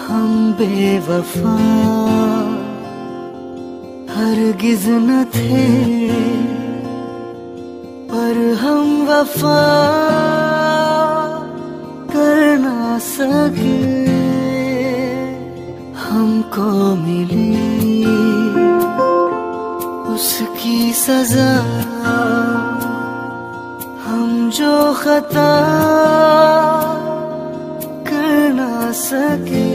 हम बेवफा हरगिज न थे, पर हम वफा कर ना सके। हमको मिली उसकी सजा, हम जो खता कर ना सके।